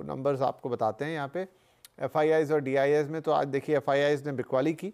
Numbers आपको बताते हैं यहाँ पे एफआईआईज और डीआईआईज में। तो आज देखिए एफआईआईज ने बिकवाली की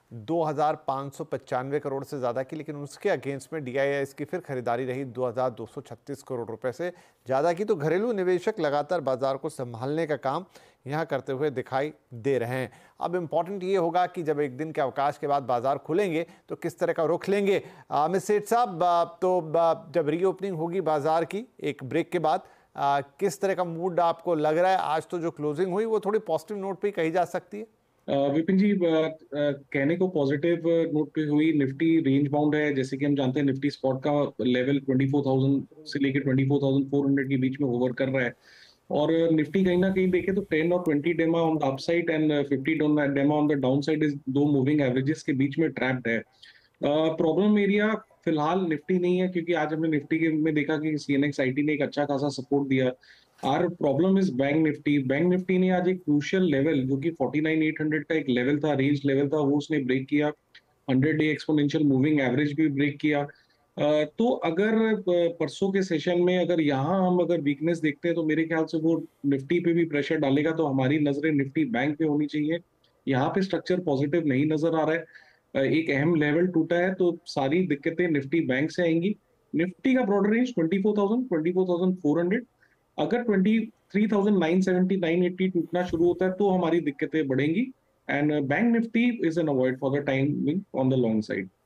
2,595 करोड़ से ज़्यादा की, लेकिन उसके अगेंस्ट में डीआईआईज की फिर खरीदारी रही 2,236 करोड़ रुपए से ज़्यादा की। तो घरेलू निवेशक लगातार बाजार को संभालने का काम यहाँ करते हुए दिखाई दे रहे हैं। अब इम्पॉर्टेंट ये होगा कि जब एक दिन के अवकाश के बाद बाजार खुलेंगे तो किस तरह का रुख लेंगे। अमित सेठ साहब, तो जब रीओपनिंग होगी बाजार की एक ब्रेक के बाद, किस तरह का मूड आपको लग रहा है? आज तो जो क्लोजिंग हुई वो थोड़ी पॉजिटिव नोट पे कही जा सकती है। विपिन जी, कहने को पॉजिटिव नोट पे हुई। निफ्टी रेंज बाउंड है, जैसे कि हम जानते हैं निफ्टी स्पॉट का लेवल 24,000 से लेकर 24,400 के बीच में होवर कर रहा है। और निफ्टी कहीं ना कहीं देखे तो 10 और 20 डेमा ऑन द अपसाइड एंड 50 डेमा ऑन द डाउन साइड इस दो मूविंग एवरेजेस के बीच में ट्रैप्ड है। प्रॉब्लम एरिया फिलहाल निफ्टी नहीं है, क्योंकि आज हमने निफ्टी के में देखा कि सीएनएक्स आईटी ने एक अच्छा खासा सपोर्ट दिया। Our problem is bank Nifty. Bank Nifty ने आज एक क्रूशियल लेवल जो कि 49,800 का एक लेवल था, रेंज लेवल था, वो उसने ब्रेक किया। 100 डे एक्सपोनेंशियल मूविंग एवरेज भी ब्रेक किया। तो अगर परसों के सेशन में अगर यहाँ हम अगर वीकनेस देखते हैं तो मेरे ख्याल से वो निफ्टी पे भी प्रेशर डालेगा। तो हमारी नजरें निफ्टी बैंक पे होनी चाहिए। यहाँ पे स्ट्रक्चर पॉजिटिव नहीं नजर आ रहा है। एक अहम लेवल टूटा है तो सारी दिक्कतें निफ्टी बैंक से आएंगी। निफ्टी का ब्रॉडर रेंज 24,000 24,400। अगर 23,970 980 टूटना शुरू होता है तो हमारी दिक्कतें बढ़ेंगी। And bank Nifty is an avoid for the timing on the long side.